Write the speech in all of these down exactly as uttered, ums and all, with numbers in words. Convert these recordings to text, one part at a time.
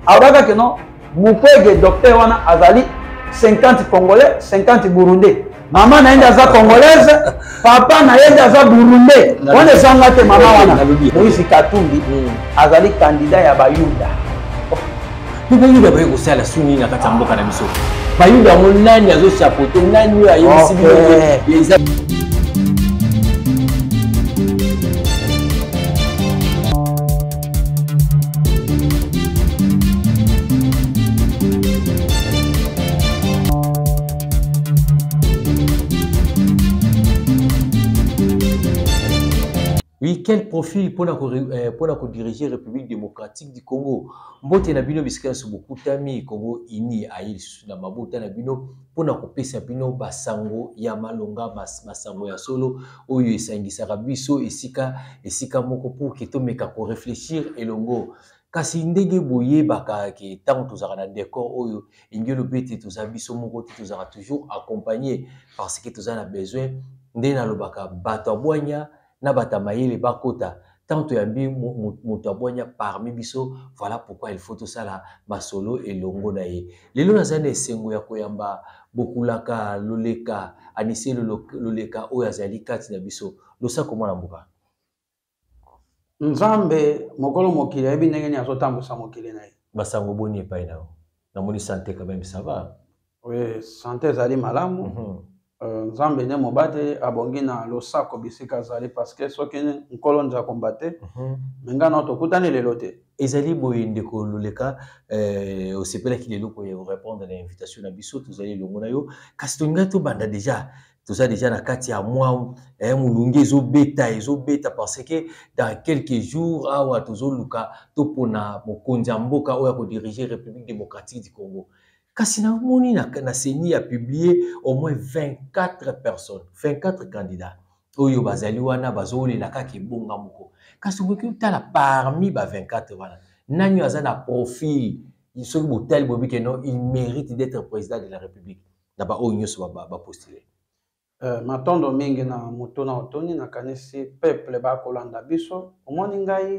Auraka que non, Mukwege docteur wana azali cinquante Congolais, cinquante Burundais. Maman na yenda za Congolaise, papa na yenda za Burundais. On est sans ngate maman wana. Moïse Katumbi azali candidat ya Bayuda. Ni Bayuda baye ko sala suni na kati mboka na biso. Bayuda mo nani azo chapeauter nani ayo sibi. Oui, quel profil pour la pour diriger la République démocratique du Congo? Mbote na bino bisika so beaucoup tami Congo ini aïe na mabota na bino pour na kopesa bino basango ya malonga basango ya solo oyo esangisa biso esika esika moko pour que to meka ko réfléchir elongo kasi ndenge boye baka ke tant tozaka na décor oyo ingelo bete toza biso moko tozaka toujours accompagné parce que toza na besoin ndena lobaka bato abwanya na batamayele bakota tant yambi moto abwanya parmi biso. Voilà pourquoi il faut tout ça la masolo et longo na ye lelo nazana esengo ya koyamba bokulaka loleka anise loleka oyo azali kati na biso losa komona mbuka Nzambe mokolo mokili yebi ndenge ni azotambusa mokili na ye basango boni epai na na moni santé quand même ça va. Oui, santé zali malamu. mm -hmm. Uh, Nzambe ne mobate abongi na losako bisika zali parce que soki nkolo nza kombate menga na tokutani lelo te ezali boye ndeko loleka euh osepela ki lelo ko répondre à l'invitation na biso tozali longo na yo kasi tonga to banda déjà toza déjà na kati ya mwa eh mulungi ezo beta ezo beta parce que dans quelques jours awa tozoluka to pona mokonzi mboka oya ko diriger République démocratique du Congo. Kasi na moni na na seni a publié au moins vingt-quatre personnes, vingt-quatre candidats. Oyo bazali wana bazoli la kaki bonga moko. Kasi ngoki utala parmi ba vingt-quatre wana. Nani azana profil, il se botel bobi que non, il mérite d'être président de la République. D'abord oyo so ba ba postuler. Euh matondo mingi na mutona otoni na kanisi peuple ba kolanda biso. Omoni ngai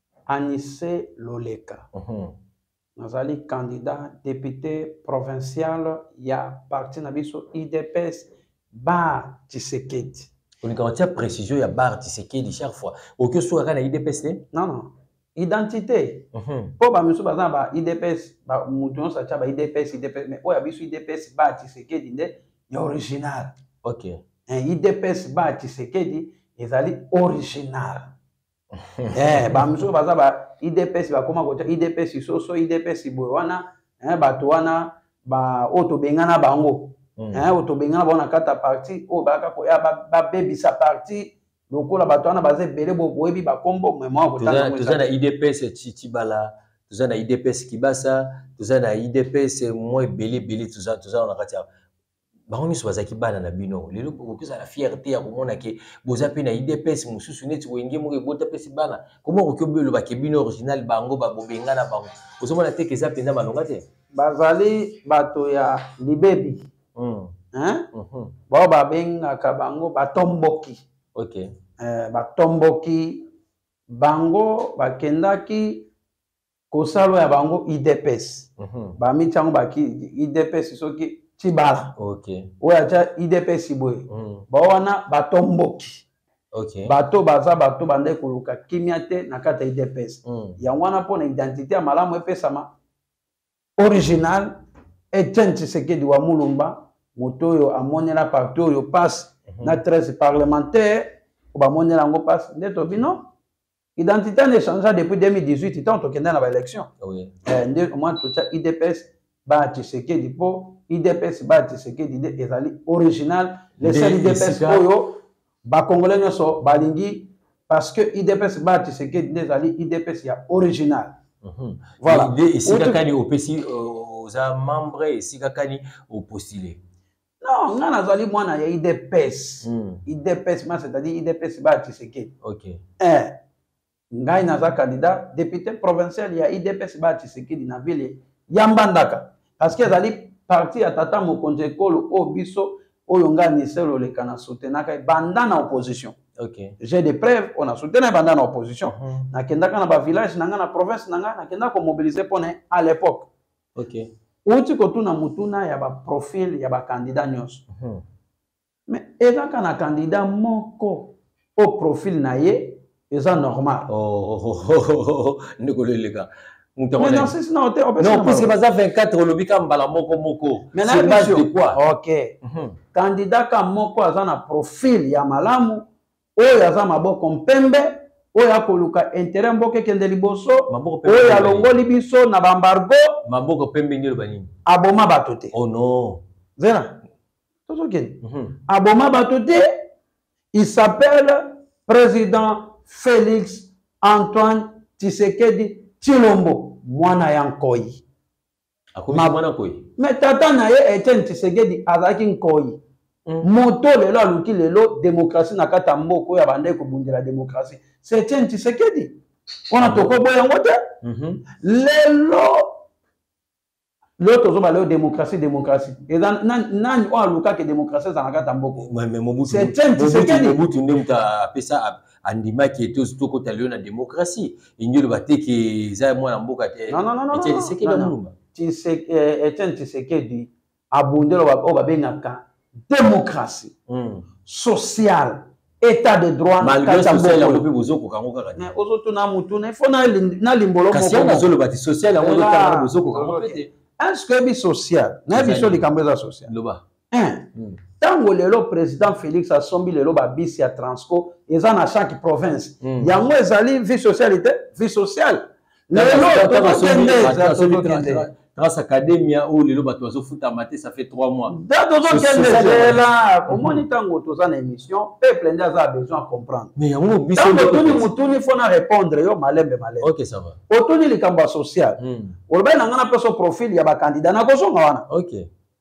Anise Loleka. Mhm. Nazali candidat député provincial ya parti nabiso I D P S Ba Tshisekedi. On a précision ya Ba Tshisekedi chaque fois. Aucun soit na I D P S ne? Non non. Identité. Po ba miso bazana ba I D P S ba mutuno sa cha ba I D P S I D P S mais oya biso I D P S Ba Tshisekedi nde ya original. OK. Un I D P S Ba Tshisekedi ezali original. Eh ba miso bazana ba I D P S ba koma ko I D P S soso I D P S boy wana eh bato wana ba oto bengana bango eh oto bengana bona kata parti o ba ka ko ya ba baby sa parti lokola bato wana baze bele bo boyebi ba kombo memo ko tana tuzana I D P S Tchibala tuzana I D P S Kibasa tuzana I D P S moi bele bele tuzana tuzana na kati bango so bazaki bana na bino lelo ko kisa la fierté ya komona ke boza pe na I D P S mususu neti wenge mo ebota pesi bana comment ko kobelo ba ke bino original bango ba bobenga na bango ozomona te keza penda malonga te bazali bato ya libebi mm. hein mm -hmm. Ba ba benga ka bango batomboki. OK. Eh batomboki bango bakendaki kosalo ya bango I D P S mm -hmm. ba michango baki I D P S soki Tchibala. OK. Oya cha I D P S boy. Mm. Ba wana batomboki. OK. Bato baza bato bande koluka kimia te na kata I D P S. Mm. Ya wana pona identité ya malamu epesama original Etienne Tshisekedi wa Mulumba motoyo amonela partout yo passe mm -hmm. na treize parlementaire ba monela ngo passe ndeto bino identité ne changea depuis deux mille dix-huit tant to kenda na ba élection. Oui. Eh nde au moins tout ça I D P S Ba Tshisekedi po I D P S Ba Tshisekedi de ezali original les seuls I D P S oyo ba congolais nyoso balingi parce que I D P S Ba Tshisekedi ezali I D P S ya original. Mhm. Voilà. Et ici kakani au P C aux membres ici kakani au postulé. Non, ngana azali mwana ya I D P S. Mm. I D P S c'est-à-dire I D P S Ba Tshisekedi. OK. Eh ngai naza candidat député provincial ya I D P S Ba Tshisekedi na ville Yambandaka parce que ezali parti ya tata mokonzi ekolo o biso oyo nga Anise Loleka na soutenaka banda na opposition Ok. J'ai des preuves, on a soutenu pendant l'opposition. Mhm. Nakendaka na ba village, nanga na province, nanga nakendaka mobiliser pour à l'époque. Ok. Outi kotuna mutuna ya ba profil ya ba candidat nyos. Mhm. Mais ezaka na candidat moko au profil na ye, eza normal. Oh, oh, oh, oh, oh, les gars. Mais non, c'est non, non, puisque baza vingt-quatre au lobby comme bala moko moko. Mais c'est base de quoi? OK. Mm-hmm. Candidat ka moko aza na profil ya malamu, oyo aza maboko mpembe, oyo akoluka intérêt mboke kende liboso, oyo alongoli biso na bambargo, maboko pembe ngelo banini. Aboma bato te. Oh non. Zena. Toto kende. Mm-hmm. Aboma bato te, il s'appelle président Félix Antoine Tshisekedi Tshilombo, mwana ya Nkoyi. Akomi mwana Nkoyi. Mais tata na ye Etienne Tshisekedi azaki Nkoyi. Mm. Moto lelo aluki lelo démocratie na kata mboko ya bande ko bundela démocratie. C'est Etienne Tshisekedi. On a mm. toko boya ngote. Mhm. Lelo lelo tozo ba lelo démocratie démocratie. Et nan nan on aluka que démocratie za na kata mboko. Mais mais Mobutu. C'est Etienne Tshisekedi. Mobutu ndemta apesa andima qui était aussi toko talio na démocratie. Ingelo bateke za mwana mboka te. Non non non non. Etienne Tshisekedi mulumba. Etienne Tshisekedi abundelo ba o ba bengaka démocratie mm. sociale, état de droit, malgré social la bopi bozoko kango kaka. Mais ozoto na mutu na ifo na na limbolo moko. Kasi na zolo bati social la ngoto kaka bozoko kango pete. Est-ce que bi social? Na biso likambo za social. Loba. Hein. Tango lelo président Félix asombi lelo ba bisi ya Transco eza na chaque province. Mm. Yango ezali vie socialité, vie sociale. Lelo to kende grâce à Academia où les loba tozo futa maté ça fait trois mois. Dato kende là, comment ni tango toza na émission, peuple ndia a besoin de comprendre. Mais yango biso toni mutuni fona répondre yo malembe malembe. OK, ça va. Otoni likamba social. Oloba na ngana peso profil ya ba candidat na kozonga wana. OK.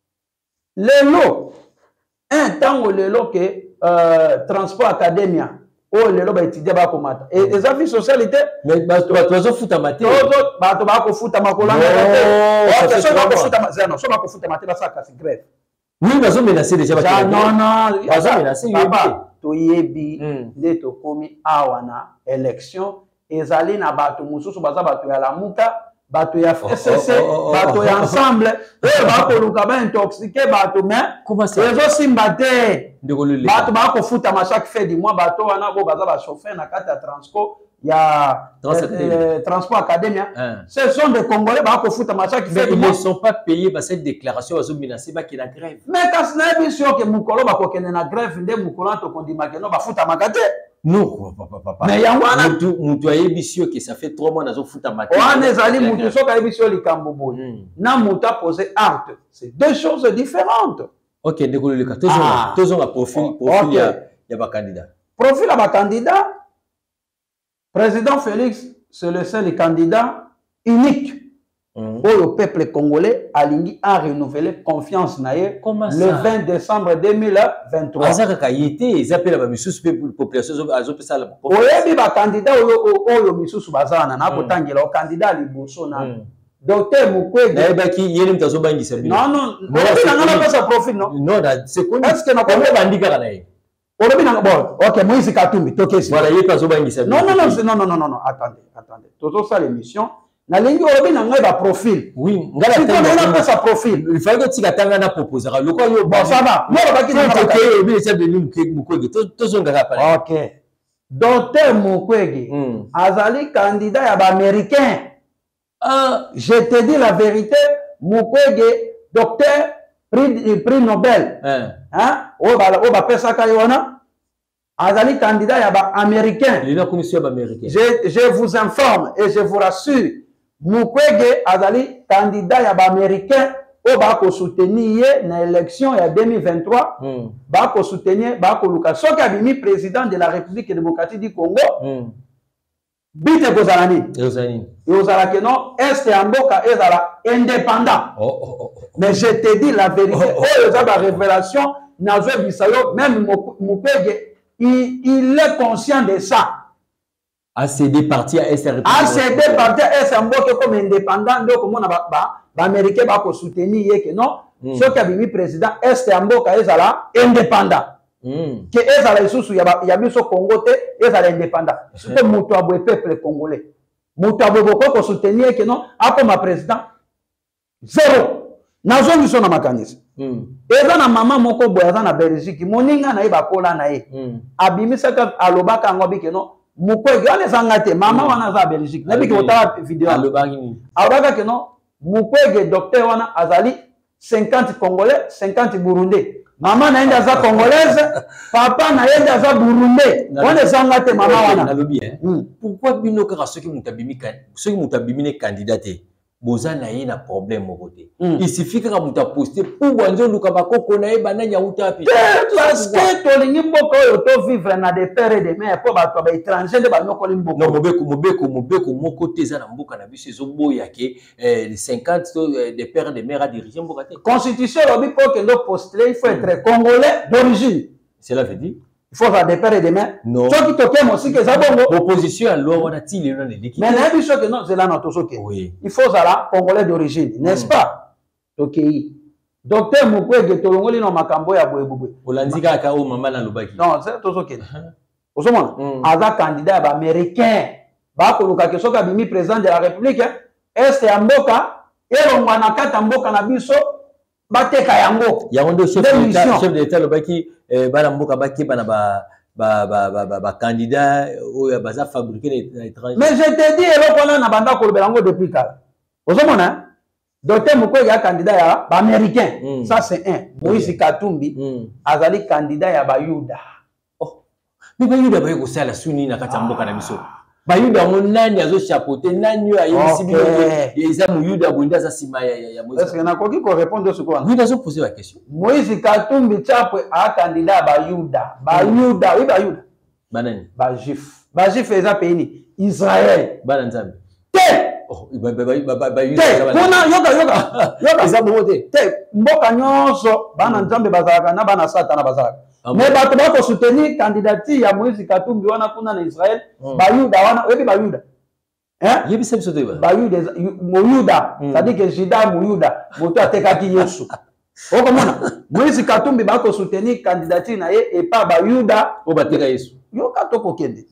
Lelo un tango lelo que euh, transport Academia oh lelo ba étudier ba komata et les avis socialité mais ba tozo futa maté toto ba to ba ko futa makola oh ça so ba ko futa maté non so ba ko futa maté ba ça casse grève oui bazo menacer déjà ba non non bazo menacer papa to yebi nde to komi awa na élection ezali na bato mususu baza bato ya lamuka bato ya F C C bato ya ensemble et ba ko luka ba intoxiquer bato mais comment ça ezo simba te bato ba ko futa ma chaque fin du mois bato wana bo baza ba chauffeur na kata Transco ya Transport Academia ce sont des Congolais ba ko futa ma chaque fin du mois ils ne sont pas payés par cette déclaration bazo menacer ba ki la grève mais kasi na biso que mukolo ba ko kende na grève nde mukolo to kondima ke no ba futa makate. Non, papa, papa. Mais yangwana mutu mutu ayebisio que ça fait trois mois nazo futa maté. On est allé mutu soka ayebisio likambo boy. Na mutu a posé acte. C'est deux choses différentes. OK, découle le cas. Toujours toujours la profil profil ya ya ba candidat. Profil ya ba candidat. Président Félix, c'est le seul candidat unique. Mm. Où le peuple congolais a a renouvelé confiance naïe le vingt décembre deux mille vingt-trois. Azaka kayité, ils appellent la misusu population azope ça la. Oyebi ba candidat oyo oyo misusu bazana na ko tangela o candidat liboso na. Docteur Mukwege. Na ebaki yeli mtazo bangisa bino. Non non, oyebi na ngana pas sa profil non. Non, c'est quoi? Est-ce que na ko bandika kana ye? Oyebi na bon, OK, Moïse Katumbi, tokesi. Voilà, yeli mtazo bangisa bino. Non non non, non non non non, attendez, attendez. Toto ça l'émission. Na lingi olobi na ngai ba profil. Oui, ngala tanga na sa profil. Il fallait que tu gatanga na proposer. Le quoi yo bon ça va. Moi ba ki na ka ke bi ça de Mukwege. To zonga ka pale. OK. Docteur Mukwege azali candidat ya ba américain. Ah, je te dis la vérité, Mukwege docteur prix prix Nobel. Hein? O ba o ba pesa ka yona. Azali candidat ya ba américain. Il a commission ba américain. Je je vous informe et je vous rassure. Mukwege azali candidat ya ba américain o ba ko soutenir na élection ya deux mille vingt-trois mm. ba ko soutenir ba ko luka soki abimi président de la République démocratique du Congo mm. bite ko zalani ezani ezala que non est ya mboka ezala indépendant oh, oh, oh, oh. Mais je te dis la vérité oh, oh, oh. Oyo za ba révélation na zo bisayo même Mukwege il, il est conscient de ça. A cédé parti à S R P. A cédé parti à S R P comme indépendant, donc on a ba américain ba ko soutenir que non, ce qui a bimi président Est Mboka ezala indépendant. que ezala lisusu ya biso Congo te ezala indépendant c'est moto aboye peuple congolais moto aboye boko soutenir que non akoma président zéro nazo biso na makanisi eza na mama moko boye aza na Belgique moninga na ye bakola na ye abimisaka alobaka ngo bike non mukwege wana ezanga te mama wana za Belgique na biki otala vidéo alobaka que non mukwege docteur wana azali cinquante congolais cinquante burundais mama na yenda za congolaise papa na yenda za burundais wana ezanga te mama wana nalobi hein pourquoi bino kaka soki mutabimi soki mutabimi candidat boza na ye na problème au côté il suffit que muta poster pour wanzo luka bakoko na ye bananya utapi parce que tolingi mboko oyo to vivre na des pères et des mères pour bato ba étranger de ba nyokoli mboko non mobeko mobeko mobeko moko te za na mboka na biso ezo boya ke les cinquante des pères et des mères à diriger mboka te constitution lobi pour que ndo postuler il faut être congolais d'origine cela veut dire il faut faire des pères et des mères non ceux qui toquent aussi que ça bongo opposition à loi wana ti le na l'équipe mais na biso que non c'est là notre soke oui il faut ça congolais d'origine n'est-ce pas tokei docteur Mukwege tolongoli no makambo ya boyebubwe olandika ka o mama na lobaki non c'est to soke osomona aza candidat ba américain ba koluka ke soka bimi président de la république est ya mboka elongwa na kata mboka na biso bateka yango yango ndo chef d'état chef d'état lobaki bana mboka baki bana ba ba ba ba ba candidat oyo baza fabriquer à l'étranger mais je te dis eloko na banda ko belango depuis kala osomona docteur Mukwege ya candidat ya ba américain ça c'est un Moïse Katumbi azali candidat ya ba Yuda oh mais ba Yuda ba ko sala suni na kata mboka na biso ba Yuda nani azo chapeauter nani ya yesi bino eza mu Yuda bonda za sima ya ya Moïse est-ce que na koki ko répondre sur quoi Yuda zo poser la question Moïse Katumbi chapwe a candidat ba Yuda ba Yuda oui ba Yuda banani ba juif ba juif eza pays ni Israël bana nzambe te oh ba ba ba ba Yuda kuna yoka yoka yoka za bote te mboka nyonso bana nzambe bazalaka na bana satana bazalaka mais bato bako soutenir candidature ya Moïse Katumbi wana kuna na Israël ba Yuda wana webi ba Yuda hein yebi sebi sote ba ba Yuda mo Yuda c'est-à-dire que Juda mo Yuda moto atekaki Yesu okomona Moïse Katumbi bako soutenir candidature na ye et pas ba Yuda o bateka Yesu yoka toko kende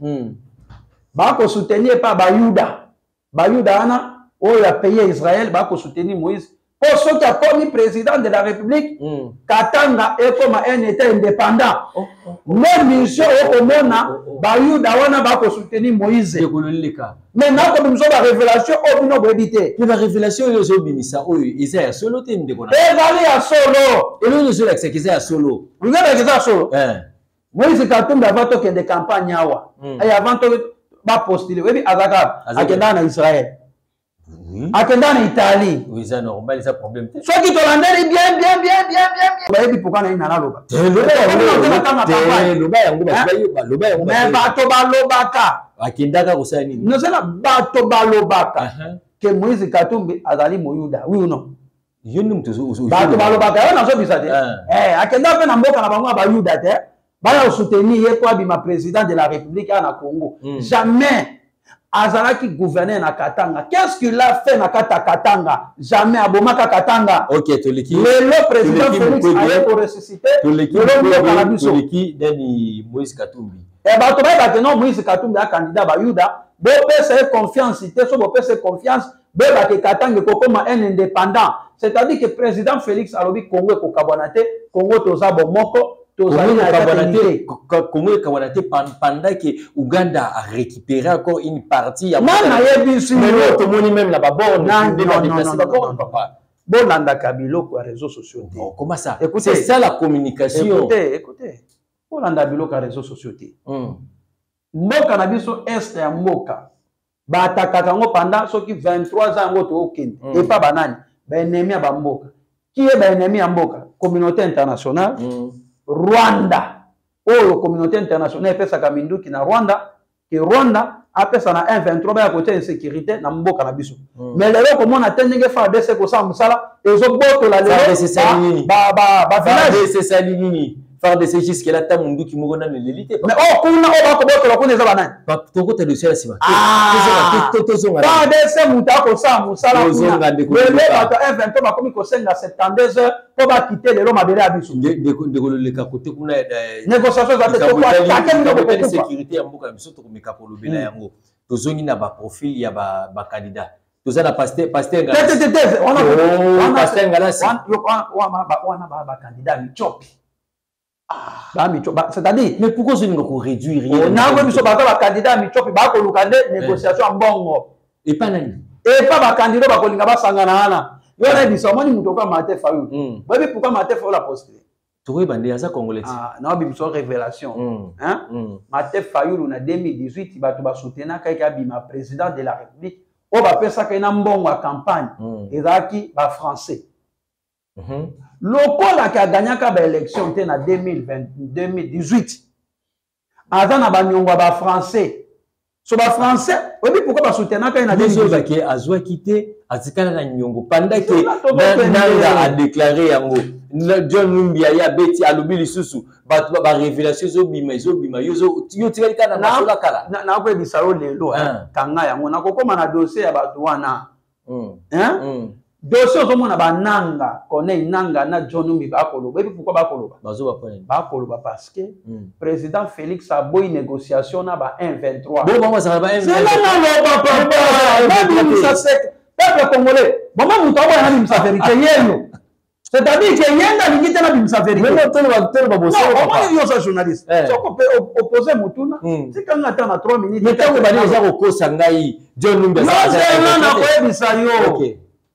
bako soutenir pas ba Yuda ba Yuda wana oyo ya pays Israël bako soutenir Moïse pour ceux qui a commis président de la République, mm. Katanga est comme un État indépendant. Oh, oh, oh. Même mission au Mona, Bayou Dawana va soutenir Moïse. Mais non, comme nous avons la révélation, au bino bébité. Mais la révélation, ils ont mis ça. Oui, ils sont à solo. Ils sont à solo. Et nous, nous accès qu'ils sont à solo. Vous avez qu'ils sont à solo. Moïse Katumbi avant qu'il y ait des campagnes. Et avant qu'il y ait postuler. Oui, Azaka, Akenda en Israël. Akenda en Italie. Oui, c'est normal, c'est un problème. Ceux qui te rendent bien, bien, bien, bien, bien, bien. Pourquoi on a une analogue? Mais bato balobaka. Akendaka kosa nini? Nous sommes bato balobaka. Que Moïse Katumbi azali moyuda. Oui ou non? Yoni mtuzo. Bato balobaka. On a so bisate. Eh, akenda pe na mboka na bango ba yuda te. Baya soutenir ye kwa bima président de la République na Congo. Jamais. Azalaki gouverneur na Katanga. Qu'est-ce qu'il a fait na Kata Katanga? Jamais abomaka Katanga. Ok, Toleki. Le président Félix a été ressuscité. Toleki. Toleki dani Moïse Katumbi. Eh ba to ba que non Moïse Katumbi a candidat ba Yuda. Bo pesa confiance, te so bo pesa confiance, be ba ke Katanga ko comme un indépendant. C'est-à-dire que président Félix alobi Congo ko kabonate, Congo toza bo moko. Comment est-ce pendant que Ouganda a récupéré encore une partie? Non, non, même la babon. Bon, on a Kabilo sur les réseaux sociaux. Comment ça? C'est ça la communication. Écoutez, écoutez. On a Kabilo sur les réseaux sociaux. Moka na biso est ya moka. Ba attaquant pendant ceux qui vingt-trois ans au Kenya et pas banane. Ba ennemi ya mboka. Qui est ba ennemi ya mboka? Communauté internationale. Rwanda. Oh, la communauté internationale fait ça comme Minduki na Rwanda. Que Rwanda a fait ça na un vingt-trois à côté insécurité na mboka na biso. Mais les gens comme on a tenu que faire des séquences comme ça, ils ont beau la loi. C'est ça nini. Ba ba ba village. C'est ça nini. F A R D C jusqu'à là ta mundu ki moko na l'élite. Mais oh kuna oh bako bako kuna eza banani. Toko te dossier la sima. Ah. Toto zonga. F A R D C muta ko sa musala kuna. Zonga de ko. Le bato F vingt-trois bakomi ko senga soixante-douze heures pour ba quitter le loma bele abisu. De de ko le ka côté kuna négociation za te ko attaquer le sécurité ya mboka biso to ko meka ko lobela yango. Tozongi na ba profil ya ba ba candidat. Toza na pasteur pasteur ngala. Tete tete on a on a pasteur ngala si. On a ba on a ba candidat michopi. Ah, c'est-à-dire, mais pourquoi je ne peux réduire rien? On a même sur le candidat Michopi, bah qu'on le négociation en bon. Et pas nani. Et pas le candidat bah qu'on l'a pas sangana. Il y a des gens qui m'ont dit Maté Fayoul. Oui, mais pourquoi Maté Fayoul a posté? Tu vois, bandé à ça congolais. Ah, non, mais c'est une révélation. Hein? Maté Fayoul en deux mille dix-huit, il va tout soutenir quelqu'un qui est président de la République. On va faire ça qu'il y a une bonne campagne. Et là qui va français. Lokola qui a gagné l'élection en deux mille dix-huit. Avant na banyongwa ba français. So ba français, oui pourquoi ba soutenir quand il a deux mille dix-huit a zoa quitté atikala na nyongo pendant que Nanga a déclaré yango. John Numbi ya beti alobi lisusu ba ba révélation zo bima zo bima yo yo tikali kana na sola kala. Na ko bisalo lelo kanga yango na kokoma na dossier ya ba douana. Hein? Dossier au monde ba nanga connaît nanga na John Numbi ba koloba. Et pourquoi ba koloba? Bazo ba point. Ba koloba parce que président Félix a boy négociation na ba un vingt-trois. Bon maman ça va un vingt-trois. C'est là non papa. Même ça c'est peuple congolais. Maman muto ba na sa vérité yeno. C'est-à-dire que yenda lingite na bimsa vérité. Même tolo ba tolo ba bosso. Non, comment yo ça journaliste? Si on peut opposer mutuna, c'est quand on attend à trois minutes. Mais quand on va dire ça ko sangai John Numbi ça. Non, c'est là na ko ebisa yo. OK.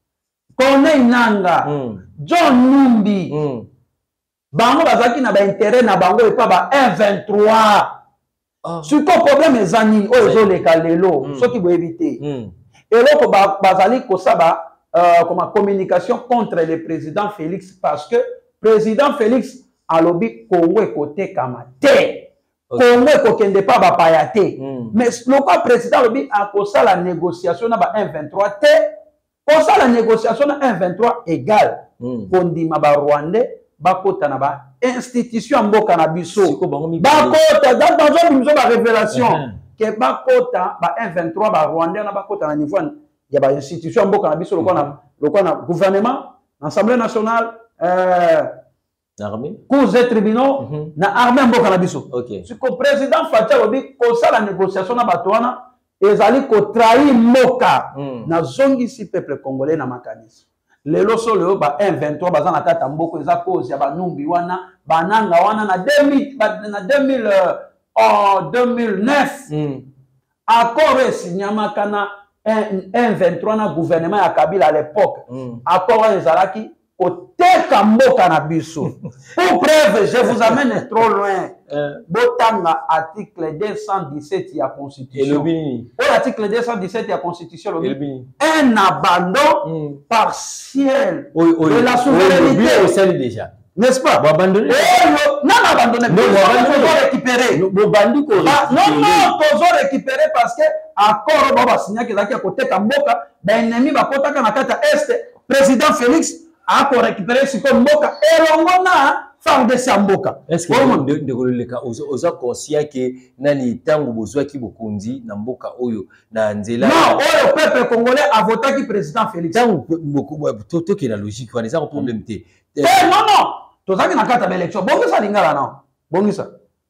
Kone Nanga, mm. John Numbi, mm. Bango bazaki na ba intérêt na bango et pas ba un vingt-trois. Oh. Sur ton problème les amis, oh ils ont les calelo, ce qui veut éviter. Mm. Et là bazali ko saba euh, comme communication contre le président Félix parce que président Félix a lobby Congo côté kamate. Congo ko kende pas ba payate. Mm. Mais le président lobby a ko ça la négociation na ba un vingt-trois té. Pour ça, la négociation à un vingt-trois égale. Kondima ba Rwandais, bakota na ba institution mboka na biso. Bakota dans dans une ba révélation que bakota ba un vingt-trois ba Rwandais na bakota na niveau ya ba institution mboka na biso lokona na lokona gouvernement, Assemblée nationale, euh armée, cours et tribunaux na armée mboka na biso. OK. Ce que président Fatia obi ko ça la négociation na batwana ezali ko trahir moka na zongi si peuple congolais na makanisi lelo so leo ba un vingt-trois baza na kata mboko eza cause ya banumbi wana bananga wana na deux mille na deux mille en deux mille neuf accord esignamaka na un vingt-trois na gouvernement ya Kabila à l'époque accord ezalaki koteka mboka na biso. Pour preuve, je vous amène trop loin. Botanga article deux cent dix-sept de la Constitution. L'article deux cent dix-sept de la Constitution, un abandon partiel de la souveraineté. Déjà. N'est-ce pas? Vous abandonnez? Non, abandonner. Nous devons récupérer. Non, non, nous devons récupérer parce que accord baba signé que zaki côté kamboka, ben ennemi ba kota kana kata est, président Félix a pour récupérer ce que mboka et l'ongona femme de Samboka. Est-ce que de de le cas aux conscient que nani tango bozwa ki bokonzi na mboka oyo na nzela? Non, le peuple congolais a voté qui président Félix. Tango beaucoup tout qui est la logique, on est un problème té. Eh non non, to zaki na kata élection. Bongo ça lingala non. Bongo ça.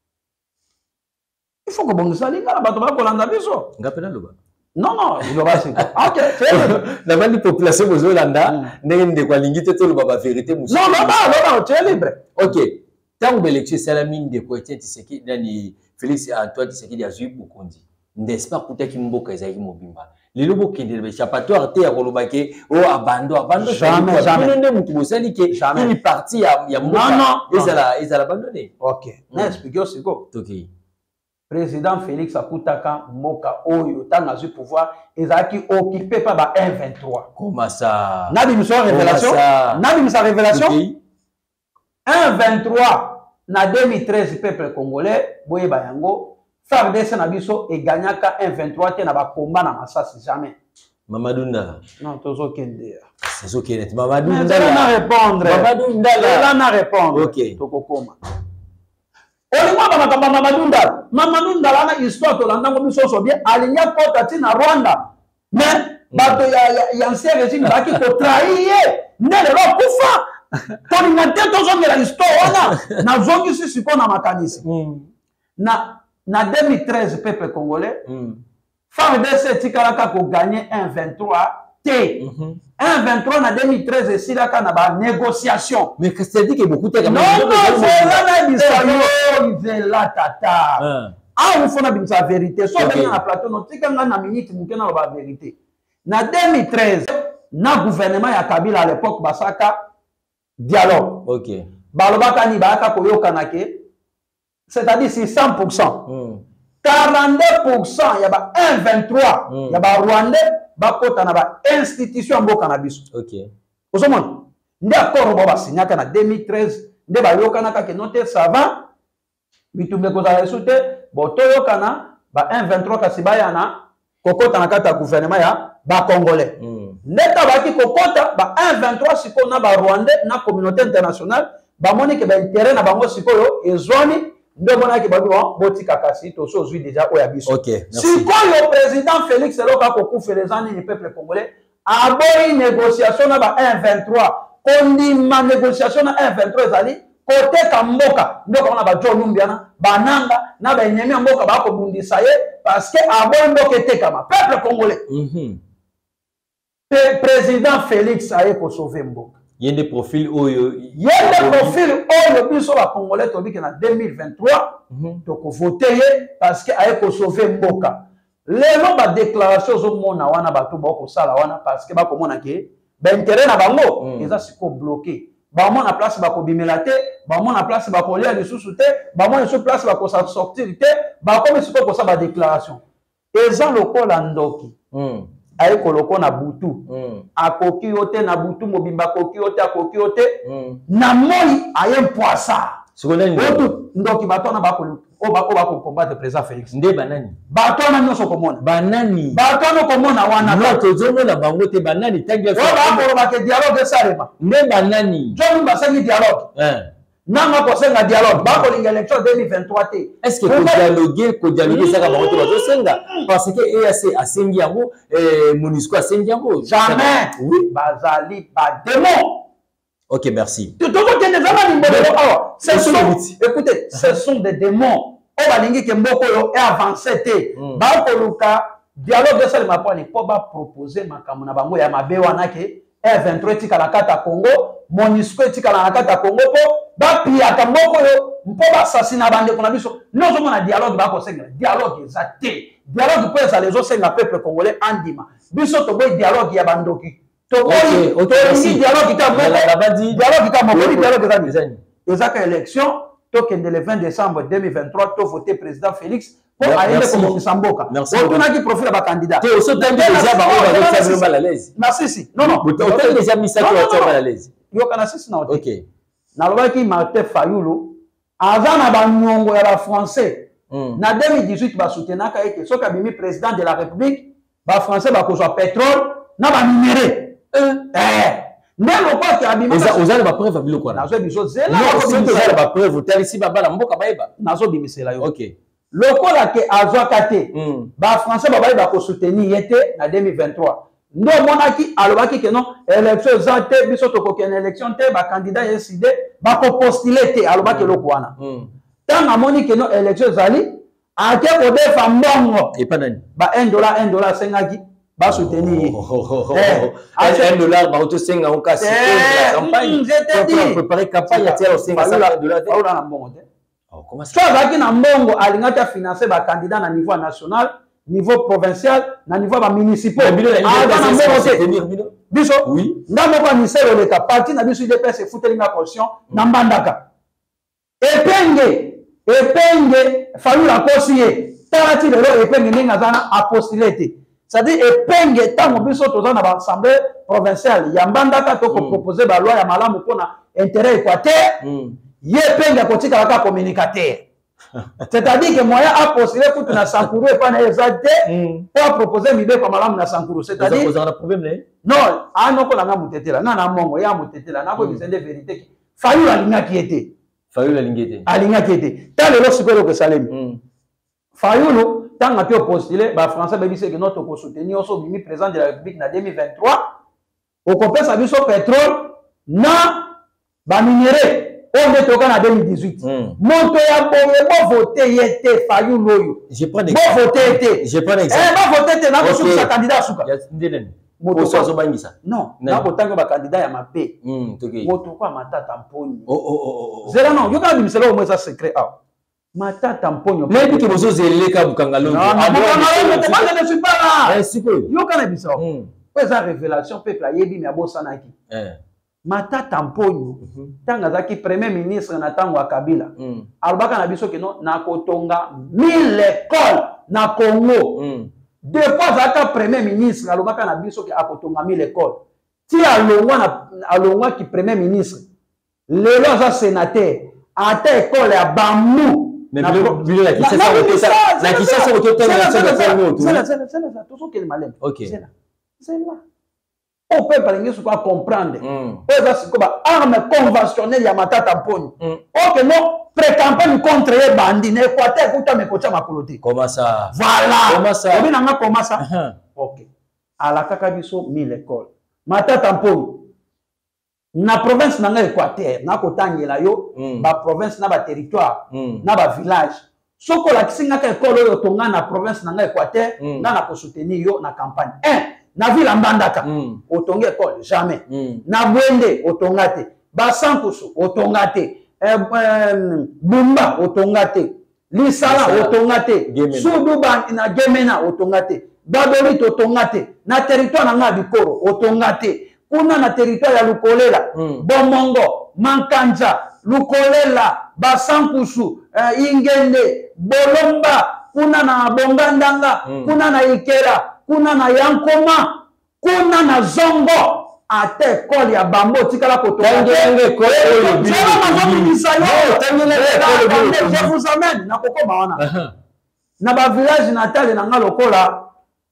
Il faut que bongo ça lingala bato ba kolanda biso. Ngapela loba. Non, non, il va passer. Ok, c'est la bonne population aux Hollanda, n'est de quoi l'ingité tout le baba vérité. Non, non, non, non, tu es libre. Ok. Tant que l'élection, c'est la mine de quoi tu sais qui, Dani Félix Antoine, tu sais qui a joué beaucoup dit. N'est-ce pas pour qui mboka ezaki mobimba. Les lobos qui ne l'échappatoire, t'es à Kolobake, oh, abandon, abandon. Jamais, jamais. Non, non, tu sais que une partie, il y a mboka. Non, non. Ils allaient abandonner. Ok. N'explique c'est quoi? Ok. Président Félix Akutaka Moka Oyo tanga zu pouvoir ezaki occupé par ba un vingt-trois. Comment ça? Nabi mso révélation. Nabi mso révélation. un vingt-trois na deux mille treize peuple congolais boye bayango F A R D C na biso e gagnaka un vingt-trois te na ba combat na masasi jamais. Mamadou Ndala. Non, tozo kende. C'est OK net. Mamadou Ndala. Na répondre. Mamadou Ndala. Na répondre. OK. Tokokoma. ba makamba Mamadou Ndala Mamadou Ndala na histoire to landa ngo biso so bien alinya kota ti na Rwanda mais bato ya ya ancien régime ba ki ko trahir ne le kufa to ni ngate to zo ngela histoire wana na zongi si siko na makanisi na na deux mille treize peuple congolais F A R D C tikalaka ko gagner un vingt-trois T. un vingt-trois na deux mille treize et là na ba négociation. Mais qu'est-ce que tu dis que beaucoup de non non c'est là na bisayo c'est là tata. Ah on faut na bisa vérité. So bien na plateau no tikanga na minute mukena ba vérité. Na deux mille treize na gouvernement ya Kabila à l'époque basaka dialogue. OK. Balobaka ni ba ka koyokana ke c'est-à-dire c'est cent pour cent. quarante-deux pour cent il y a un vingt-trois il y a Rwandais bakota na ba institution mboka na biso. OK. Osomona ndi accord ba signaka na deux mille treize nde ba yokana ka ke note ça va bitumbe ko za resute boto yokana ba un vingt-trois kasibaya na kokota na kata gouvernement ya ba congolais. Ndeta ba ki kokota ba un vingt-trois siko na ba Rwandais na communauté internationale ba moni ke ba intérêt na bango sikoyo ezwani ndobona ki babi bon botika kasi to so zui déjà oya biso. OK, merci. Si quoi le président Félix Seloka ko kufeleza ni peuple congolais a boy négociation na ba un vingt-trois kondi ma négociation na un vingt-trois ezali côté kamboka ndoko na ba jo lumbiana bananga na ba enyemi mboka ba ko bundisa ye parce que a boy mboka etekama peuple congolais. Mhm. Président Félix aye ko sauver mboka. Il y a des profils oyo il y a des profils oyo biso ba congolais to biki na deux mille vingt-trois to ko voter parce que aye ko sauver mboka lelo ba déclaration zo mona wana bato ba ko sala wana parce que ba ko mona ke ba intérêt na bango eza siko bloqué ba mona place ba ko bimela te ba mona place ba ko lia lisusu te ba mona sur place ba ko sortir te ba ko siko ko sa ba déclaration eza lokola ndoki aye koloko na butu akoki yote na butu mobimba akoki yote akoki yote na moi aye poisa secondaire otu ndoki batona bakolu o bako bako combattre président Félix nde banani batona nyoso komona banani batona komona wana no tozomo na bango te banani tangi o bako ba ke dialogue salema nde banani jomu basengi dialogue hein nanga ko senga dialogue bako linga élection deux mille vingt-trois t est-ce que ko dialoguer ko dialoguer ça ka bango te bazo senga parce que E A C asengi yango eh MONUSCO asengi yango jamais oui bazali ba démon. OK, merci. Tout le monde qui est des amis, ce sont, écoutez, ce sont des démons. On va dire que Mboko est avancé. Bakoluka, dialogue de ça, ma pointe, pour proposer ma kamuna bango ya mabe wana ke R vingt-trois tika la kata Congo, MONUSCO tika la kata Congo po, ba pia ka Mboko yo, mpo ba assassiner bande kona biso. Nous sommes na dialogue ba ko senga. Dialogue exacté. Dialogue pour ça les autres peuple congolais andima. Biso to boy dialogue ya bandoki. OK, OK, merci. Dialogue ka Mboko. Dialogue ka Mboko, dialogue ka bizani. Ezaka élection tokende le vingt décembre deux mille vingt-trois to voter président Félix pour aller comme Samboka. On a qui profil ba candidat. Tu aussi t'as déjà ba on va faire mal à l'aise. Na sisi. Non non. Tu as déjà mis ça tu vas mal à l'aise. Yo kana sisi na OK. Na lobaki Martin Fayulu azana ba nyongo ya ba français. Na deux mille dix-huit ba soutenaka eke soka bimi président de la République ba français ba ko soit pétrole na ba minéré. Eh Nelo kwa ki abima eza ozali ba preuve bilo kwa nazo biso zela non c'est ozali ba preuve tali si baba na mboka bayeba nazo bimisela yo. OK. Lokola ke azwa kate ba français baba ba ko soutenir yete na deux mille vingt-trois ndo monaki alobaki ke non élection zate biso to ko ken élection te ba candidat décidé ba ko postuler te alobaki loko wana tant amoni ke non élection zali ake ko defa mbongo et pas nani ba un dollar un dollar sengaki ba soutenir un dollar ba auto senga on casse la campagne pour préparer campagne à tiers au cinq cents dollars na mbongo te. Comment ça va ki na mbongo alingata financer ba candidat na niveau national niveau provincial na niveau ba municipal biso oui ndamo kwa misero le ka parti na biso D P S futelinga caution na mbandaka epenge epenge falu la kosiye tarati lelo epenge ninga zana apostolete. C'est-à-dire epenge tango biso toza na ba assemblée provinciale ya mbandaka to ko proposer ba loi ya malamu pona intérêt équateur ye epenge ko tika ka communicateur. C'est-à-dire que moyen a postuler pour na Sankuru et pas na exacté pour proposer mibe kwa malamu na Sankuru. C'est-à-dire vous avez un problème là non ah non ko na mutetela na na mongo ya mutetela na ko disende vérité fayu la linga qui était Fayulu alingete. Alingaki te. Tant le sikoyo que Salem. Fayulu tant a pu postuler ba français ba biso que notre ko soutenir au bimi président de la République na deux mille vingt-trois. Au compère sa biso pétrole na ba minerai on est au en deux mille dix-huit. Monto ya boye bo voter yete Fayulu oyo. Je prends des bo voter yete. Je prends exemple. Eh ba voter yete na ko sa candidat suka. Moto so bangisa. Non, na botango ba candidat ya mape. Mm, toke. Moto kwa matata mponi. Oh oh oh oh. Zela non, yo ka bimisela au moins ça secret ah. Matata mponi. Mais puis que bozo zeleka bukangalo. Non, non, je ne suis pas là. Eh siko. Yo ka na biso. Mm. Ouais ça révélation peuple yebi mi abosana ki. Eh. Matata mponi. Tanga zaki premier ministre na tango wa Kabila. Mm. Albaka na biso ke non na kotonga mille écoles na Congo. Mm. Deux fois Zaka premier ministre, alobaka na biso ki akotonga mille écoles. Ti alongwa na alongwa ki premier ministre. Lelo za sénateur, ata école ya Bamou. Mais bilo la Kinshasa okota, la Kinshasa okota na Kinshasa. C'est là, c'est là, c'est là, tout ce qui est malin. OK. C'est là. C'est là. On peut pas ngi quoi comprendre. Eza siko ba arme conventionnelle ya matata mponi. OK non. Pré-campagne contre les bandits, n'Équateur, écoute, mais coach makoloté. Comment ça? Voilà. Comment ça? Comment ça? Comment ça? Ok. À la Kakabiso, mille écoles. Mata tampon. Na province na Équateur, na kotangela yo, ba province na ba territoire, na ba village. Soko la kisinga ka école yo tonga na province na Équateur, na na ko soutenir yo na campagne. un. Na ville Mbandaka, otonga école jamais. Na Bwende otongate. Ba Sankusu otongate. Bumba otongate, Lisala otongate, Suduba na Gemena otongate, Badorit otongate, na territoire na Ngabikoro otongate, kuna na territoire ya Lukolela, Bomongo, Mankanja, Lukolela, Basankusu, Ingende, Bolomba, kuna na Bongandanga, kuna na Ikera, kuna na Yankoma, kuna na Zongo. Ate école ya Bambo tikala koto ngenge école oyo je vous amène na kokoma wana na ba village natal na ngalokola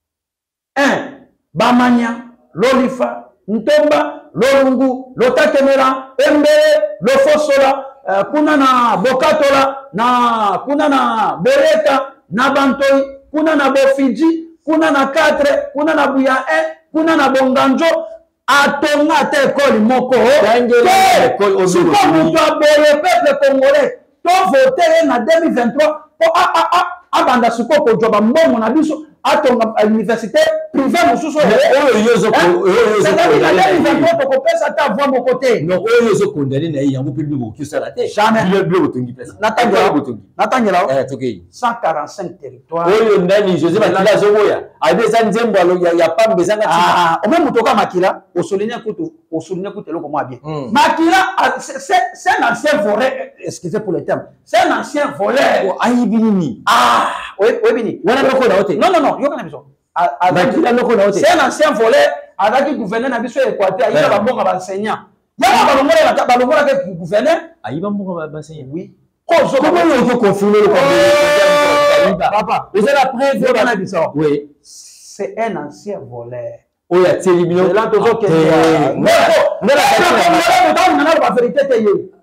un Bamanya Lolifa Ntomba Lolungu Lotakemera Embele Lofosola kuna na Bokatola na kuna na Bereka na Bantoi kuna na Bofiji kuna na quatre kuna na Buya un kuna na Bonganjo atonga te école moko école si comme on doit boyer peuple congolais to voter na deux mille vingt-trois pour a a a abanda suko ko joba mbongo na biso atonga université privée mususu oyo yozo ko oyo yozo ko na deux mille vingt-trois ko pesa ta voix mon côté non oyo yozo condamné na yango pe bibo ki sala te jamais le bleu botongi pesa natangela botongi natangela eh toki cent quarante-cinq territoires oyo ndani José Makila zoboya abeza nzembo ya ya pambe zanga ah o même mutoka Makila o souligner kutu o souligner kutu loko moi bien Makila c'est c'est un ancien voleur excusez pour le terme c'est un ancien voleur aibini ah oui oui bini wana loko na hote non non non yo kana biso Makila loko na hote c'est un ancien voleur avec gouverneur na biso Équateur il va bonga ba enseignant ya ba longola ba longola ke gouverneur ayiba bonga ba enseignant oui comment on peut confirmer le papa vous avez la preuve yo kana biso oui c'est un ancien voleur oh ya télimino c'est là toujours que non non non la vérité te yo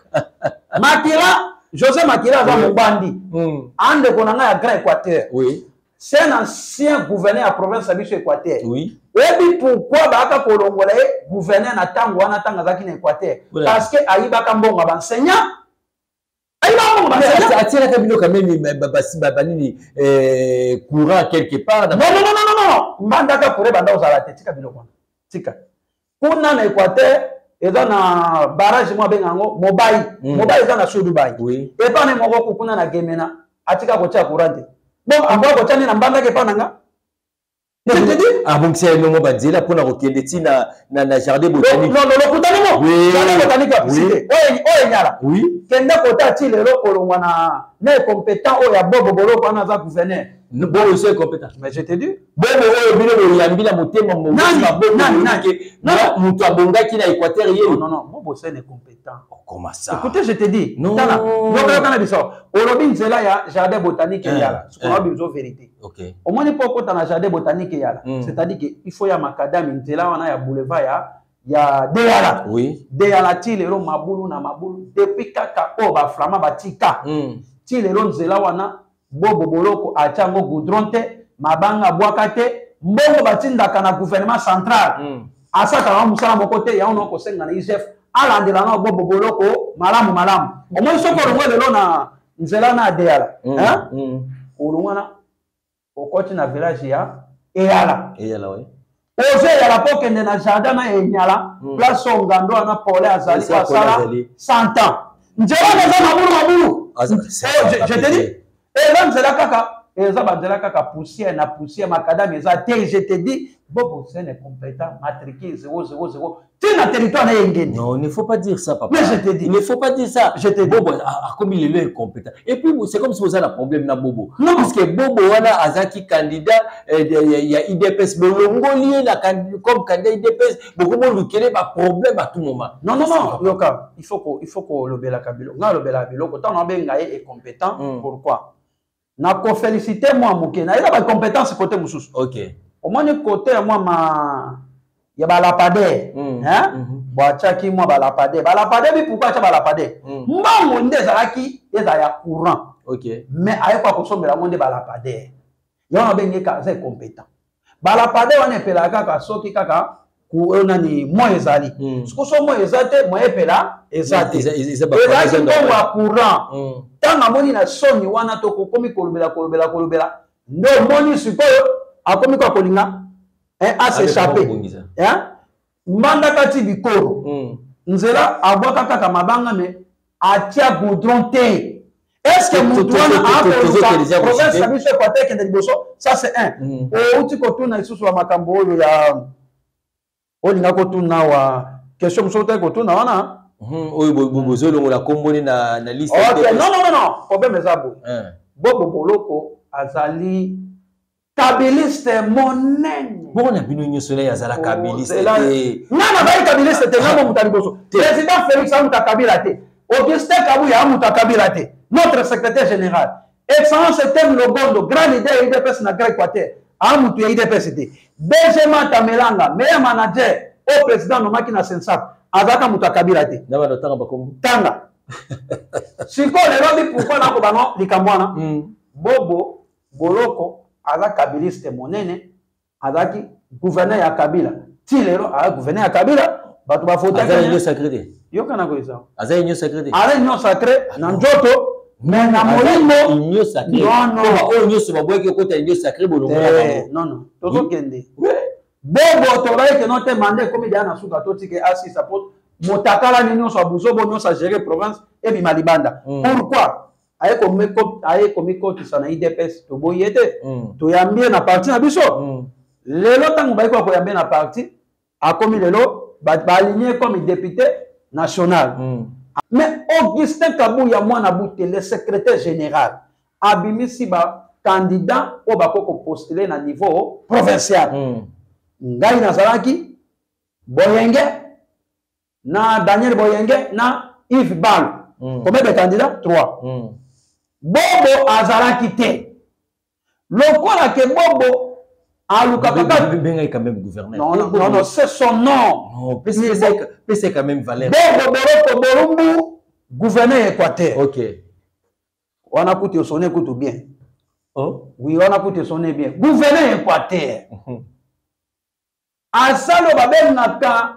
Makila José Makila va mobandi ande konanga ya Grand Équateur oui c'est un ancien gouverneur à province de l'Équateur. Oui. Et pourquoi baka kolongola gouverneur na tango wana tanga zaki na Équateur? Parce que ayiba kambonga ba enseignant. Ayiba kambonga ba enseignant. Atira kabino quand même basi babanini euh courant quelque part. Non non non non non. Mbandaka pour banda ozala te tika bilo kwana. Tika. Kuna na Équateur eza na barrage mo bengango Mobai. Mobai eza na sud Dubai. Oui. Et pas ne moko kuna na Gemena atika ko tia courant. Bon, on va continuer na mbanda ke pananga. Je te dis ah bon c'est no mobadila pour na kokende ti na na jardin botanique. Non non non kutani mo. Oui. Jardin botanique a visité. Oye oye nyala. Oui. Kenda kota ti lelo kolongwa na na compétent oya bobo bolo kana za gouverneur. No bobo c'est compétent. Mais je te dis bobo oyo bino bo yambila motema mo ma bobo ke na mutu abonga ki na Équateur yé. Non non, bobo c'est incompétent. Comment ça? Écoutez, je te dis. Non. Non non kana biso. Olobi nzela ya jardin botanique yala. Ce qu'on a besoin vérité. OK. Au moins pas kota na jardin botanique yala. C'est-à-dire que il faut ya macadam nzela wana ya boulevard ya ya Deyala. Oui. Deyala ti lelo mabulu na mabulu depuis kaka o ba flama batika. Mm. Ti lelo nzela wana bobo boloko achango goudron te mabanga bwaka te mbongo batindaka na gouvernement central. Mm. Asaka na musala moko te ya ono ko senga na I G F alandela na bobo boloko malamu malamu. Omoi soko longo lelo na nzela na Deyala. Mm. Hein? Mm. Olungwana okoti na village ya Eyala. Eyala oui. Oze ya la pokende na jardin na Enyala, Mm. place Ongando na Paulé Azali Esa kwa sala Azali. cent ans. Nzela neza mabulu mabulu. Aza- Oh, je, je te dis, et là nzela kaka, eza banzela kaka poussière na poussière makadam eza te, je te dis, bobo c'est incompétent, matriqué zéro zéro zéro. Tu na territoire na yengeni. Non, il ne faut pas dire ça, papa. Mais je te dis. Il ne faut pas dire ça. Je te dis. Bobo, ah, ah, comme il est là, incompétent. Et puis, c'est comme si vous avez un problème na Bobo. Non. Parce que Bobo, wana azaki candidat, il y a I D P S, mais le Mongolien, la candi- comme candidat I D P S, beaucoup de monde qui a problème à tout moment. Non, non, non, Yoka, il faut que, il faut que le bela kabilo. Non, le bela kabilo, quand on a bien gaé est compétent, Mm. pourquoi? Na ko féliciter moi mouké, na ila ba compétence côté moussous. Ok. Au moins côté moi ma ya ba lapade, Mm. hein? Mhm. Boachaki moi ba lapade. Ba lapade bi pourquoi cha ba lapade? Mm. Mbango ndezalaki eza ya courant. Ok. Mais aye kwa kosombela monde ba lapade. Ya on benge ka c'est compétent. Ba lapade wana epela kaka soki kaka ku nani mo ezali. Mm. Siko so mo ezate mo epela ezate. Isa- isa- isa ba- Ezaki isa- mbongo ya courant. Mm. Tanga moni na soni wana to kokomi kolobela kolobela kolobela. Ndo moni sikoyo akomi kwa kolinga eh a s'échapper. Hein? Mbanda kati bikoro. Mm. Nzela abwaka kaka mabanga me atia goudron te. Est-ce que Tout- tout- mutu wana tout- tout- tout- tout- a déjà province consulté. na biso Équateur kende liboso? Ça c'est un. Mm. Outi kotuna isusu wa makambo oyo ya olinga kotuna wa question mosusu te kotuna wana. Mhm. Oyo bo- bo- bozolongo la komboni na na liste. Ok, non non non non, problème eza boye. Hein. Bobo boloko azali kabiliste monene. Bon, on a vu une semaine à la Kabylie. Nana bayi kabiliste te ngamo mutali boso. Président Félix amuta Kabila te. Augustin Kabuya amuta Kabila te. Notre secrétaire général. Excellence Tem Logondo, grand leader I D P S na Grand Équateur. Amutu I D P S te. Benjamin Tamelanga, meilleur manager au président nomaki na Sensap. Azaka muta Kabila te. Na ba notanga ba kombo. Tanga. Siko le lobi pourquoi na ko bano likambwana. Bobo boloko aza kabiliste monene azaki gouverneur ya Kabila ti lero a gouverneur ya Kabila bato ba fota Aza union sacrée. yoka na ko isa Aza union sacrée. ala union sacrée na njoto mais na molimo union sacrée. non non O union so babwe ke kota union sacrée bolongo na eh bango. non non tozo kende bobo to ba ke no te mande comme dia na suka to tike asi support motakala ni nyonso abuzo bo nyonso gérer province et bi malibanda pourquoi aye komi aye komi kotisa na I D P S to boyete to yambie na parti na biso lelo tango bayi kwa koyambie na parti akomi lelo ba aligné comme député national mais Augustin Kabuya mwana bute le secrétaire général abimisi ba candidat o ba koko postuler na niveau provincial ngai nazalaki Boyenge na Daniel Boyenge na Yves Balo combien de candidats trois Bobo azalaki te. Lokola ke Bobo aluka kaka benga quand même gouverneur. Non non non, non c'est son nom. Non, c'est quand même Valère. Bobo Boroko Borumbu gouverneur Équateur. OK. Wana kuti sonner kutu bien. Oh, oui, wana kuti sonner bien. Gouverneur Équateur. Asalo babengaka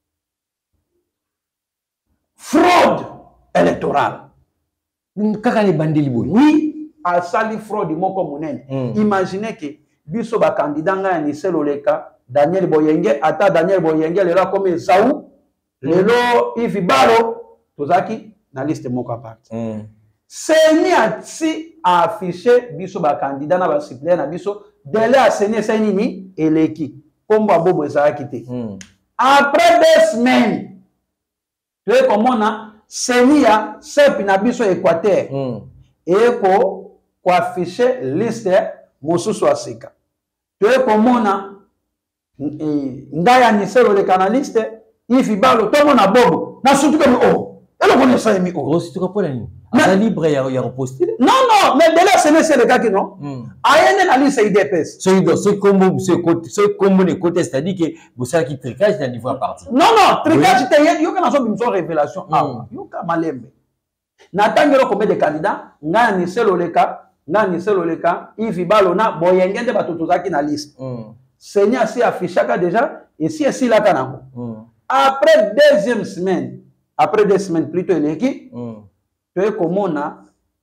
fraude électorale. Kaka les bandeli boy. Oui, à sali fraude moko munene. Mm. Imaginez que biso ba candidat nga ni seloleka Daniel Boyenge ata Daniel Boyenge lelo comme Zaou lelo Yves Balo tozaki na liste moko apart. Mm. Seni ati a affiché biso ba candidat na ba suppléant na biso délai a seni seni ni eleki komba bobo ezaki te. Mm. Après deux semaines tu es comme on a Senia sepi na biso Équateur mm. et ko ko afficher liste mosusu asika to e komona ngaya ni selo le canaliste Yves Balo to mona bobo na surtout que oh elo kone sa mi oh surtout que pour ni aza libre ya ya repostuler. Non non, mais de là c'est c'est le cas que non. Ayene na liste I D P S. Ce ce comme ce côté ce comme les côtés c'est-à-dire que vous savez qui tricage dans niveau à parti. Non non, tricage te yo kana so bimso révélation. Ah, yo ka malembe. Natangelo combien de candidats? Ngani seloleka, ngani seloleka, Yves Balona, boyenge de batutuzaki na liste. Seigneur si affichaka déjà et si si la kanango. Après deuxième semaine, après deux semaines plutôt une équipe, tu es comme on a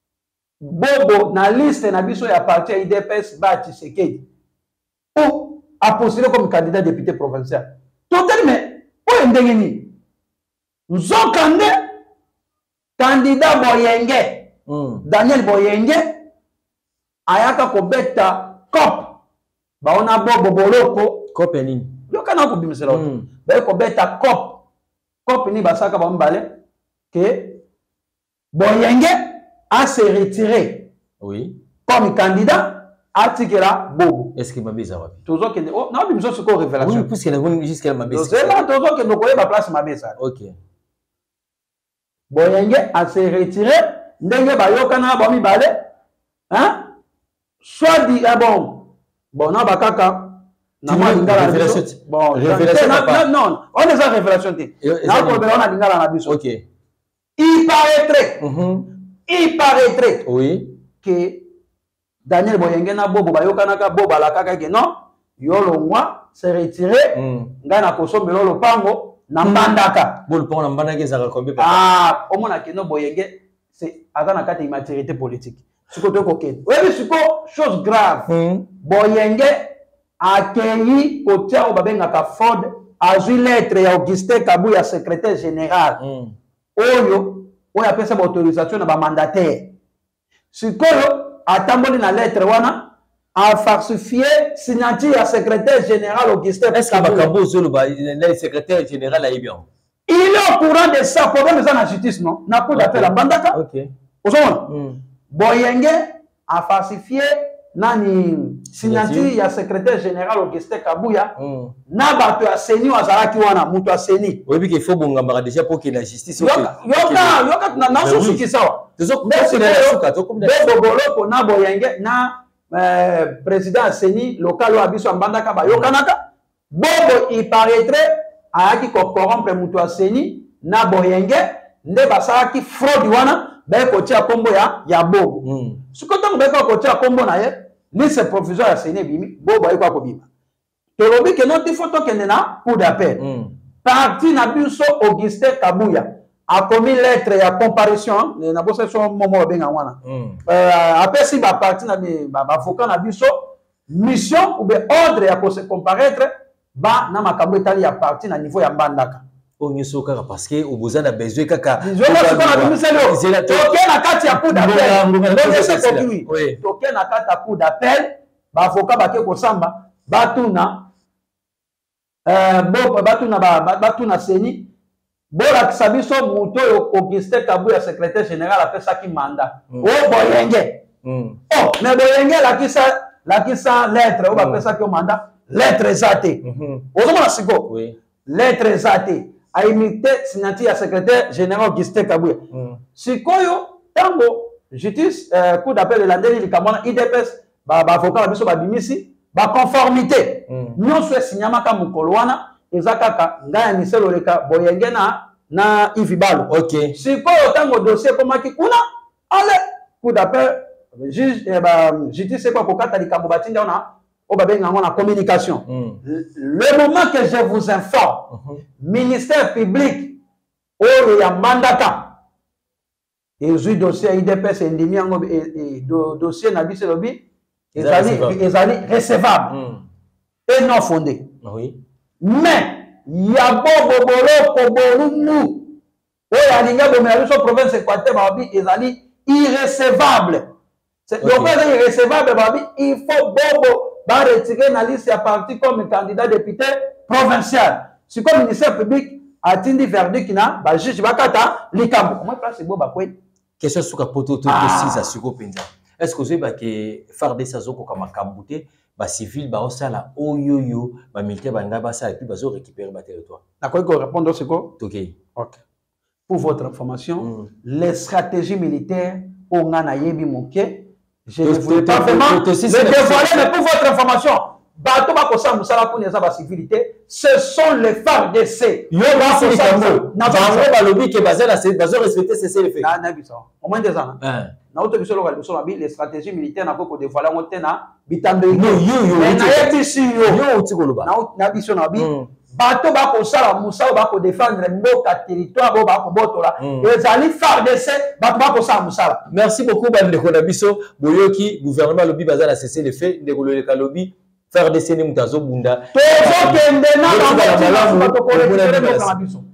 bobo na liste na biso ya parti I D P S ba Tshisekedi ou a postulé comme candidat député provincial. Totalement, o ndengeni. Nzokande candidat Boyenge, Daniel Boyenge ayaka kobeta cop ba ona bobo boloko cop nini. Yo kana ko bimisela. Ba ko beta cop. Cop ni basaka ba mbale que Boyenge a se retiré. Oui. Comme candidat à Tikela Bobo. Est-ce qu'il m'a mis ça? Toujours que oh non, mais c'est quoi révélation? Oui, puisqu'elle a jusqu'à ma baisse. C'est là toujours que nous connaissons ma place ma baisse. OK. Boyenge a se retiré, ndenge ba yokana ba mi balé. Hein? Soit dit ah bon. Bon non ba kaka na ma lingala révélation. Bon, révélation non non, on est en révélation. Na ko be on a lingala na biso. OK. Il paraîtrait, mm-hmm. il paraîtrait oui. que Daniel Boyenge na bobo bayokanaka bobo alakaka ke non, yolo moi s'est retiré, nga na kosombelo lo pango na mbandaka. Bon le pango na mbandaka ezaka combien? Ah, au moins que no Boyenge c'est azana kati immaturité politique. Siko to kokene. Oui, mais siko chose grave. Mm. Boyenge accueilli kotia o babengaka Ford azui lettre ya Augustin Kabuya secrétaire général. Mm. Oyo oyo apesa ba autorisation na ba mandataire sikoyo atamboli na lettre wana a falsifié signature ya secrétaire général Augustin. Est-ce que Bakabo Zolo ba le secrétaire général a bien? Il est au courant de ça. Problème ça na justice non na cour d'appel à Bandaka. OK. Ozona Boyenge a falsifié nani signature ya secrétaire général Augustin Kabuya na bato ya seni wazalaki wana mutu aseni. Oui bi que faut bongamba déjà pour que la justice yoka yoka yoka na na so suki sawa. Tezo ko na suka to comme Bobo Boloko na Boyenge na président seni local wa biso Mbandaka ba yokanaka. Bobo il paraîtrait ayaki ko corrompre mutu aseni na Boyenge nde basalaki fraude wana ba ko tia kombo ya ya Bobo. Sikoto mbeka ko tia kombo na ye liste provisoire ya seni bimi Bobo ayiko ko bima. Tolobi que notre photo kende na cour d'appel. Parti na biso Augustin Kabuya a commis lettre ya comparution na bosse son momo benga wana. Euh apesi ba parti na ba avocat na biso mission ou be ordre ya ko se comparaître ba na makambo etali ya parti na niveau ya Mbandaka. Onyeso kaka parce que oboza na besoin kaka. Je vois ce qu'on a dit c'est toke na kati ya cour d'appel. Donc c'est conclu. Toke na kati ya cour d'appel ba avocat ba ke ko samba batuna euh bo batuna ba batuna seni bola kisabiso muto yo Augustin Kabuya secrétaire général apesaki mandat. O Boyenge. Oh mais Boyenge la kisa la kisa lettre o ba pesaki mandat lettre zate. Ozoma siko. Oui. Lettre zate. A imité signature ya secrétaire général Augustin Kabuya. Sikoyo tango justice coup d'appel de la dernière likamona I D P S ba ba avocat biso ba bimisi ba conformité. Nyonso esinyamaka mukolo wana ezakaka ngaya miselo leka Boyenge na na Yves Balo. OK. Sikoyo tango dossier komaki kuna ale coup d'appel juge eh ba justice kwa kokata likambo batinda ona o babenga ngona communication. Le moment que je vous informe, ministère public oyo ya Mbandaka ezui dossier I D P S endimi yango et dossier na biso lobi ezali ezali recevable et non fondé. Oui. Mais ya bobo boloko bolungu oyo alinga bomela biso province Équateur babi ezali irrecevable. C'est donc irrecevable babi il faut bobo va retirer la liste à parti comme candidat député provincial. Si comme ministère public a tindi verdict qui n'a ba juge bakata likambo. Comment place bo ba kwe? Question suka poto to précise à suko penza. Est-ce que vous avez que farde sa zoko kama kambuté ba civil ba osala oyoyo ba militaire ba ngaba ça et puis ba zo récupérer ba territoire. D'accord, ko répondre c'est quoi? OK. OK. pour votre information, Mm. les stratégies militaires, on a nayebi moké. Je To- ne voulais to- pas to- vraiment to- to- le si c'est la- dévoiler, mais pour votre information, bateau ba kosa musala pour les la sécurité, ce sont les F A R D C. Yo ba sili kambo. Na Bango balobi ke bazana se bazo respecter cessez-le-feu. na na biso. Au moins des ans. Hein. Na auto biso local biso na les stratégies militaires na ko dévoiler on tena bitambe. No yo yo. Mais na yebi si yo. Yo uti koloba. Na na biso na bi. Mm. Bateau ba kosala musala ba ko défendre mboka territoire bo ba ko botola. Mm. Ezali F A R D C ba ba kosala musala. Merci beaucoup bandeko na biso boyoki gouvernement lobi bazana cesser les faits ndeko le kalobi faire des scènes mutazo bunda. Tozo kende na Yo, ba tu vas la malamu, ko ko au bout d'un récupérer moment, mboka na biso.